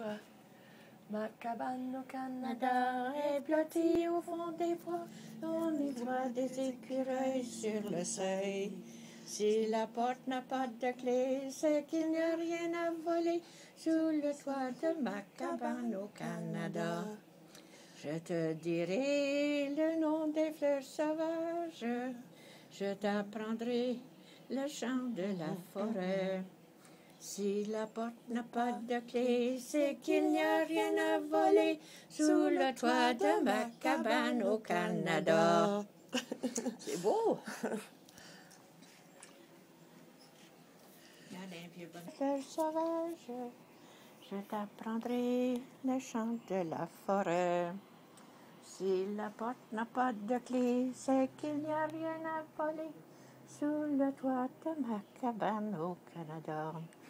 Ma cabane au Canada est blottie au fond des bois. On y voit des écureuils sur le seuil. Si la porte n'a pas de clé, c'est qu'il n'y a rien à voler sous le toit de ma cabane au Canada. Je te dirai le nom des fleurs sauvages. Je t'apprendrai le chant de la forêt. Si la porte n'a pas de clé, c'est qu'il n'y a rien à voler sous le toit de ma cabane au Canada. C'est beau! Fleurs sauvages, je t'apprendrai le chant de la forêt. Si la porte n'a pas de clé, c'est qu'il n'y a rien à voler sous le toit de ma cabane au Canada.